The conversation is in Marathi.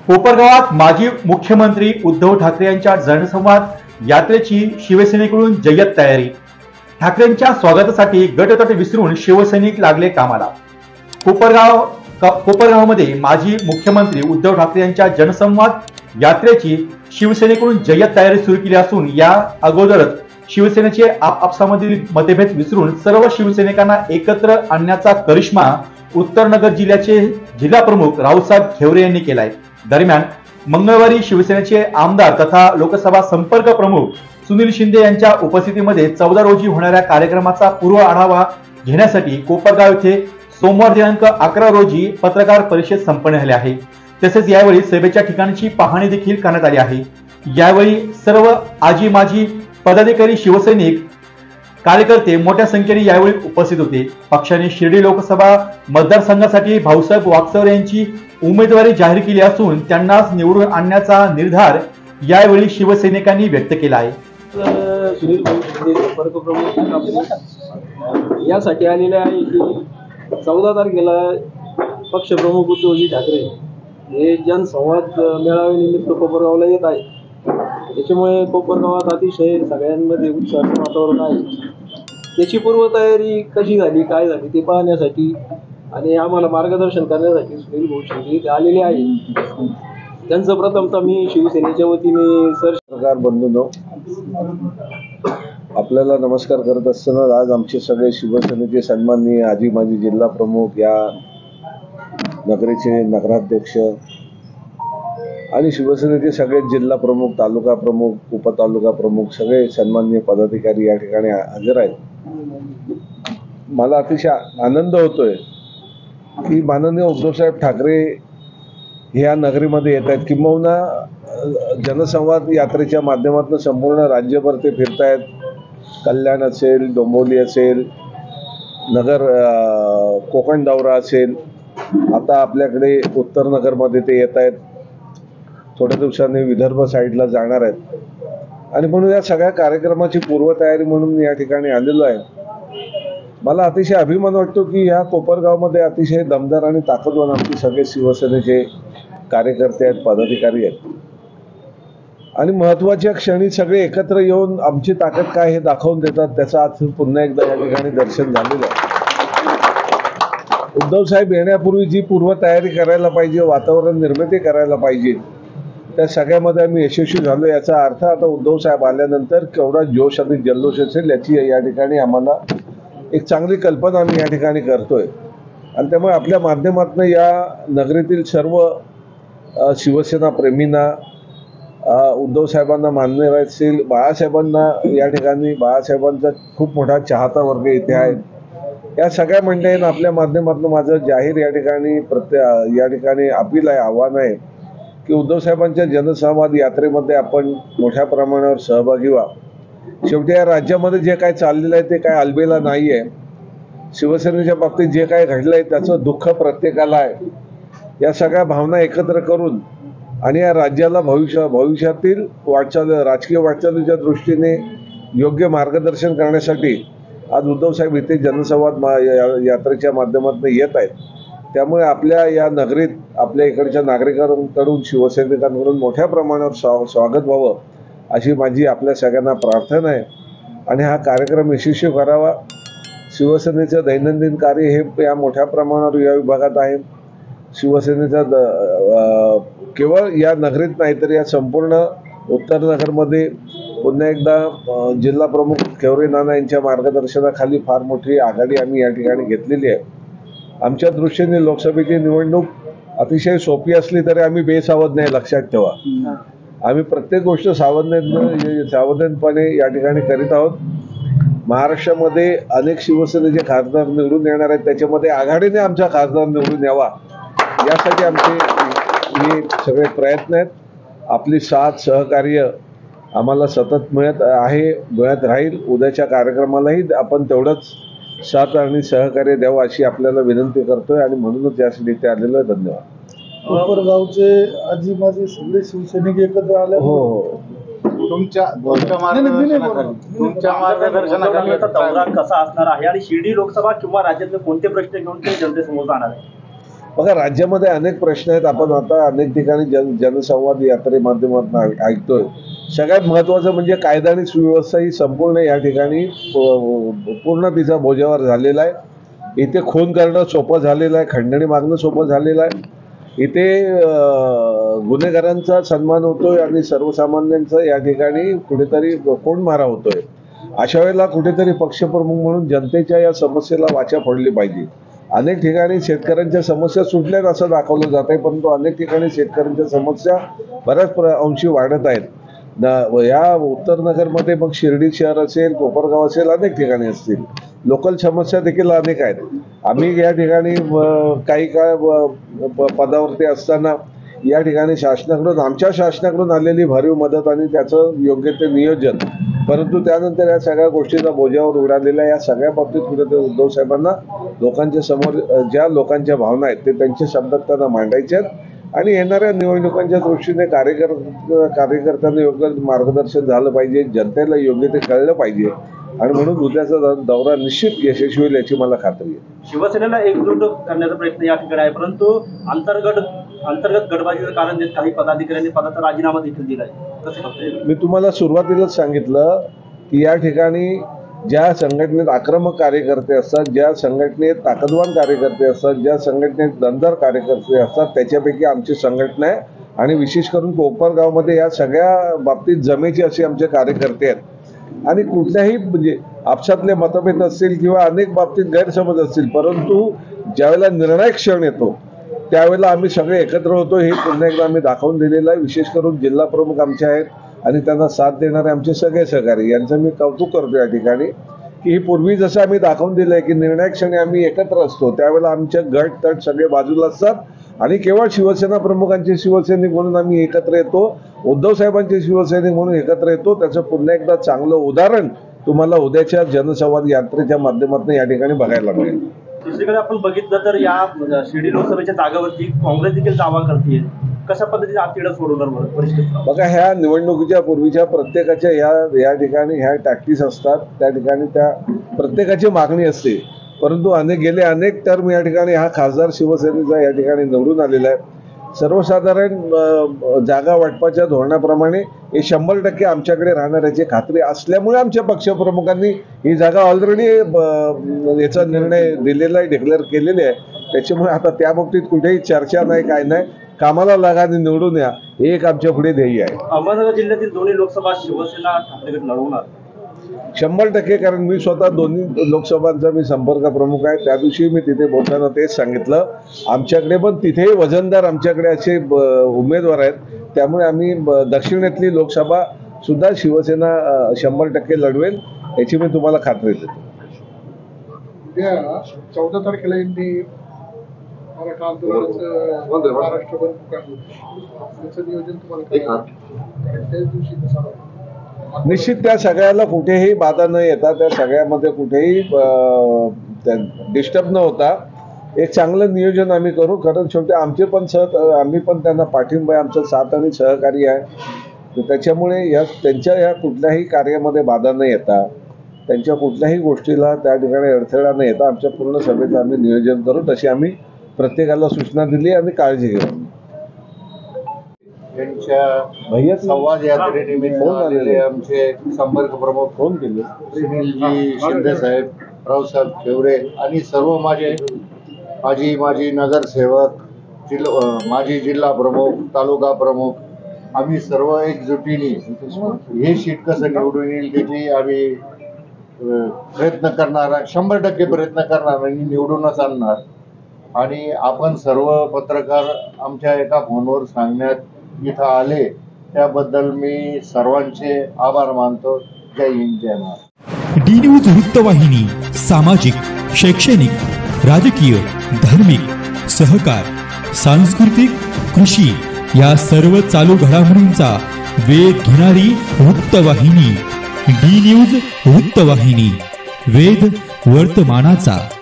कोपरगावात माजी मुख्यमंत्री उद्धव ठाकरे यांच्या जनसंवाद यात्रेची शिवसेनेकडून जय्यत तयारी। ठाकरेंच्या स्वागतासाठी गटतट विसरून शिवसैनिक लागले कामाला। कोपरगावमध्ये माजी मुख्यमंत्री उद्धव ठाकरे यांच्या जनसंवाद यात्रेची शिवसेनेकडून जय्यत तयारी सुरू केली असून या अगोदरच शिवसेनेचे आपसामधील मतभेद विसरून सर्व शिवसैनिकांना एकत्र आणण्याचा करिश्मा उत्तरनगर जिल्ह्याचे जिल्हा प्रमुख रावसाहेब खेवरे यांनी केलाय। दरम्यान मंगळवारी शिवसेनेचे आमदार तथा लोकसभा संपर्क प्रमुख सुनील शिंदे यांच्या उपस्थितीमध्ये 14 रोजी होणाऱ्या कार्यक्रमाचा पूर्व आढावा घेण्यासाठी कोपरगाव येथे सोमवार दिनांक 11 रोजी पत्रकार परिषद संपन्न झाली आहे। तसेच यावेळी सभेच्या ठिकाणची पाहणी देखील करण्यात आली आहे। यावेळी सर्व आजी माजी पदाधिकारी शिवसैनिक कार्यकर्ते मोठ्या संख्येने यावेळी उपस्थित होते। पक्षाने शिर्डी लोकसभा मतदारसंघासाठी भाऊसाहेब वागचौरे यांची उमेदवारी जाहीर केली असून त्यांनाच निवडून आणण्याचा निर्धार यावेळी शिवसैनिकांनी व्यक्त केला आहे। सुनील संपर्क प्रमुख यासाठी आलेले आहे की 14 तारखेला पक्षप्रमुख उद्धवजी ठाकरे हे जनसंवाद मेळाव्यानिमित्त कोपरगावला येत आहे। त्याच्यामुळे कोपरगावात अतिशय सगळ्यांमध्ये उत्साहाचं वातावरण आहे। त्याची पूर्वतयारी कशी झाली काय झाली ते पाहण्यासाठी आणि आम्हाला मार्गदर्शन करण्यासाठी सुनील भाऊ शिंदे आलेले आहे। त्यांचं प्रथमतः मी शिवसेनेच्या वतीने सरकार बंधूंनो आपल्याला नमस्कार करत असताना आज आमचे सगळे शिवसेनेचे सन्माननीय आजी माजी जिल्हा प्रमुख या नगरीचे नगराध्यक्ष आणि शिवसेनेचे सगळे जिल्हा प्रमुख तालुका प्रमुख उपतालुका प्रमुख सगळे सन्माननीय पदाधिकारी या ठिकाणी हजर आहेत। मला अतिशय आनंद होतोय की माननीय उद्धवसाहेब ठाकरे ह्या नगरीमध्ये येत आहेत। किंबहुना जनसंवाद यात्रेच्या माध्यमातून संपूर्ण राज्यभर ते फिरतायत। कल्याण असेल, डोंबिवली असेल, नगर कोकण दौरा असेल, आता आपल्याकडे उत्तर नगरमध्ये ते येत आहेत। थोड्या दिवसांनी विदर्भ साईडला जाणार आहेत आणि म्हणून या सगळ्या कार्यक्रमाची पूर्वतयारी म्हणून या ठिकाणी आलेलो आहे। मला अतिशय अभिमान वाटतो की ह्या कोपरगावमध्ये अतिशय दमदार आणि ताकदवान आमचे सगळे शिवसेनेचे कार्यकर्ते आहेत, पदाधिकारी आहेत आणि महत्त्वाच्या क्षणी सगळे एकत्र येऊन आमची ताकद काय हे दाखवून देतात। त्याचं आज पुन्हा एकदा या ठिकाणी दर्शन झालेलं आहे। उद्धव साहेब येण्यापूर्वी जी पूर्वतयारी करायला पाहिजे, वातावरण निर्मिती करायला पाहिजे, त्या सगळ्यामध्ये आम्ही यशस्वी झालो। याचा अर्थ आता उद्धव साहेब आल्यानंतर केवढा जोश आणि जल्लोष असेल याची या ठिकाणी आम्हाला एक चांगली कल्पना आम्ही या ठिकाणी करतोय आणि त्यामुळे आपल्या माध्यमातून या नगरीतील सर्व शिवसेना प्रेमींना, उद्धव साहेबांना मानणारे असतील, बाळासाहेबांना या ठिकाणी बाळासाहेबांचा खूप मोठा चाहता वर्ग इथे आहे, या सगळ्या मंडळींना आपल्या माध्यमातून माझं जाहीर या ठिकाणी अपील आहे, आव्हान आहे की उद्धव साहेबांच्या जनसंवाद यात्रेमध्ये आपण मोठ्या प्रमाणावर सहभागी व्हा। शेवटी या राज्यामध्ये जे काय चाललेलं आहे ते काय अलबेला नाही आहे। शिवसेनेच्या बाबतीत जे काय घडलं आहे त्याचं दुःख प्रत्येकाला आहे। या सगळ्या भावना एकत्र करून आणि या राज्याला भविष्यातील राजकीय वाटचालीच्या दृष्टीने योग्य मार्गदर्शन करण्यासाठी आज उद्धव साहेब इथे जनसंवाद यात्रेच्या माध्यमातून येत आहेत। त्यामुळे आपल्या या नगरीत आपल्या इकडच्या नागरिकांकडून शिवसैनिकांकडून मोठ्या प्रमाणावर स्वागत व्हावं अशी माझी आपल्या सगळ्यांना प्रार्थना आहे आणि हा कार्यक्रम यशस्वी करावा। शिवसेनेचं दैनंदिन कार्य हे या मोठ्या प्रमाणावर या विभागात आहे। शिवसेनेचा केवळ या नगरीत नाही तर या संपूर्ण उत्तर नगरमध्ये पुन्हा एकदा जिल्हा प्रमुख खेवरे नाना यांच्या मार्गदर्शनाखाली फार मोठी आघाडी आम्ही या ठिकाणी घेतलेली आहे। आमच्या दृष्टीने लोकसभेची निवडणूक अतिशय सोपी असली तरी आम्ही बेसावध नाही, लक्षात ठेवा। आम्ही प्रत्येक गोष्ट सावधानपणे या ठिकाणी करीत आहोत। महाराष्ट्रामध्ये अनेक शिवसेनेचे खासदार निवडून येणार आहेत, त्याच्यामध्ये आघाडीने आमचा खासदार निवडून यावा यासाठी आमचे हे सगळे प्रयत्न आहेत। आपली साथ सहकार्य आम्हाला सतत मिळत राहील। उद्याच्या कार्यक्रमालाही आपण तेवढंच साथ आणि सहकार्य द्यावं अशी आपल्याला विनंती करतोय आणि म्हणूनच यासाठी इथे आलेलो आहे। धन्यवाद। कोपरगावचे आजी माझे सगळे शिवसैनिक एकत्र आले। हो, तुमच्या मार्गदर्शनाखाली दौरा कसा असणार आहे आणि शिर्डी लोकसभा किंवा राज्यातले कोणते प्रश्न घेऊन ते जनतेसमोर जाणार आहे? बघा, राज्यामध्ये अनेक प्रश्न आहेत. आपण आता अनेक ठिकाणी जनसंवाद यात्रे माध्यमातून ऐकतोय. सगळ्यात महत्त्वाचं म्हणजे कायदा आणि सुव्यवस्था ही संपूर्ण या ठिकाणी पूर्ण तिचा बोजावर झालेला आहे. इथे खून करणं सोपं झालेलं आहे, खंडणी मागणं सोपं झालेलं आहे. इथे गुन्हेगारांचा सन्मान होतोय आणि सर्वसामान्यांचा या ठिकाणी कुठेतरी कोण मारा होतोय. अशा वेळेला कुठेतरी पक्षप्रमुख म्हणून जनतेच्या या समस्येला वाचा फोडली पाहिजे. अनेक ठिकाणी शेतकऱ्यांच्या समस्या सुटल्यात असं दाखवलं जात आहे, परंतु अनेक ठिकाणी शेतकऱ्यांच्या समस्या बऱ्याच अंशी वाढत आहेत. या उत्तर नगरमध्ये मग शिर्डी शहर असेल, कोपरगाव असेल, अनेक ठिकाणी असतील. लोकल समस्या देखील अनेक आहेत. आम्ही या ठिकाणी काही काळ पदावरती असताना या ठिकाणी आमच्या शासनाकडून आलेली भरीव मदत आणि त्याचं योग्य ते नियोजन, परंतु त्यानंतर या सगळ्या गोष्टीचा बोजावर उडालेला या सगळ्या बाबतीत कुठेतरी उद्धव साहेबांना लोकांच्या समोर ज्या लोकांच्या भावना आहेत ते त्यांच्या शब्दात त्यांना मांडायच्या आणि येणाऱ्या निवडणुकांच्या दृष्टीने कार्यकर्त्यांना योग्य मार्गदर्शन झालं पाहिजे, जनतेला योग्य ते कळलं पाहिजे आणि म्हणून उद्याचा दौरा निश्चित यशस्वी होईल याची मला खात्री आहे. शिवसेनेला एकजूट करण्याचा प्रयत्न या ठिकाणी आहे, परंतु अंतर्गत गडबाजीचं कारण देत काही पदाधिकाऱ्यांनी पदाचा राजीनामा देखील दिलाय. कसं करता येईल? मी तुम्हाला सुरुवातीलाच सांगितलं की या ठिकाणी ज्या संघटनेत आक्रमक कार्यकर्ते असतात, ज्या संघटनेत ताकदवान कार्यकर्ते असतात, ज्या संघटनेत दमदार कार्यकर्ते असतात, त्याच्यापैकी आमची संघटना आहे आणि विशेष करून कोपरगावमध्ये या सगळ्या बाबतीत जमेचे असे आमचे कार्यकर्ते आहेत आणि कुठल्याही म्हणजे आपसातले मतभेद असतील किंवा अनेक बाबतीत गैरसमज असतील, परंतु ज्यावेळेला निर्णायक क्षण येतो त्यावेळेला आम्ही सगळे एकत्र होतो हे पुन्हा एकदा आम्ही दाखवून दिलेलं आहे. विशेष करून जिल्हा प्रमुख आमचे आहेत आणि त्यांना साथ देणारे आमचे सगळे सहकारी, यांचं मी कौतुक करतो या ठिकाणी की पूर्वी जसं आम्ही दाखवून दिलं आहे की निर्णायक क्षणी आम्ही एकत्र असतो, त्यावेळेला आमचे गट तट सगळे बाजूला असतात आणि केवळ शिवसेना प्रमुखांचे शिवसैनिक म्हणून आम्ही एकत्र येतो, उद्धव साहेबांचे शिवसैनिक म्हणून एकत्र येतो. त्याचं पुन्हा एकदा चांगलं उदाहरण तुम्हाला उद्याच्या जनसंवाद यात्रेच्या माध्यमातून या ठिकाणी बघायला मिळेल. दुसरीकडे आपण बघितलं तर या शिर्डी लोकसभेच्या जागावरती काँग्रेस देखील दावा करते. कशा पद्धतीने आतिडा सोडवणार परिस्थिती? बघा, ह्या निवडणुकीच्या पूर्वीच्या प्रत्येकाच्या या ठिकाणी ह्या टॅक्टिक्स असतात, त्या ठिकाणी त्या प्रत्येकाची मागणी असते, परंतु गेले अनेक टर्म या ठिकाणी हा खासदार शिवसेनेचा या ठिकाणी निवडून आलेला आहे. सर्वसाधारण जागा वाटपाच्या धोरणाप्रमाणे हे 100% आमच्याकडे राहणार याची खात्री असल्यामुळे आमच्या पक्षप्रमुखांनी ही जागा ऑलरेडी याचा निर्णय दिलेला आहे, डिक्लेअर केलेले आहे. त्याच्यामुळे आता त्या बाबतीत कुठेही चर्चा नाही, काय नाही, कामाला लागा आणि निवडून या हे एक आमच्या पुढे ध्येय आहे. अहमदनगर जिल्ह्यातील दोन्ही लोकसभा शिवसेना ठाकरे गट लढवणार 100%, कारण मी स्वतः दोन्ही लोकसभांचा मी संपर्क प्रमुख आहे. त्या दिवशी मी तिथे बोलताना तेच सांगितलं, आमच्याकडे पण तिथेही वजनदार आमच्याकडे असे उमेदवार आहेत, त्यामुळे आम्ही दक्षिणेतली लोकसभा सुद्धा शिवसेना 100% लढवेल याची मी तुम्हाला खात्री देतो. 14 तारखेला यांनी मराठा आंदोलनाचं महाराष्ट्र बंद पुकारलं, त्याचं नियोजन तुम्हाला त्याच दिवशी कसं? निश्चित त्या सगळ्याला कुठेही बाधा न येता, त्या सगळ्यामध्ये कुठेही डिस्टर्ब न होता एक चांगलं नियोजन आम्ही करू. कारण शेवटी आमचे पण आम्ही पण त्यांना पाठिंबा आहे, आमचं साथ आणि सहकार्य आहे. तर त्याच्यामुळे त्यांच्या या कुठल्याही कार्यामध्ये बाधा न येता, त्यांच्या कुठल्याही गोष्टीला त्या ठिकाणी अडथळा न येता आमच्या पूर्ण सभेचं आम्ही नियोजन करू, तशी आम्ही प्रत्येकाला सूचना दिली आणि काळजी घेऊ. त्यांच्या संवाद यात्रेनिमित्त आलेले आमचे संपर्क प्रमुख फोन केले सुनीलजी शिंदे साहेब, रावसाहेब ठेवरे आणि सर्व माजी नगरसेवक, माजी जिल्हा प्रमुख, तालुका प्रमुख, आम्ही सर्व एकजुटीने हे सीट कसं निवडून येईल त्याची आम्ही प्रयत्न करणार, 100% प्रयत्न करणार आणि निवडूनच आणणार. आणि आपण सर्व पत्रकार आमच्या एका फोनवर सांगण्यात इथं आले त्याबद्दल मी सर्वांचे आभार मानतो. जय हिंद, जय महाराष्ट्र. डी न्यूज वृत्तवाहिनी सामाजिक, शैक्षणिक, राजकीय, धार्मिक, सहकार, सांस्कृतिक, कृषी या सर्व चालू घडामोडींचा वेध घेणारी वृत्तवाहिनी. डी न्यूज वृत्तवाहिनी, वेध वर्तमानाचा.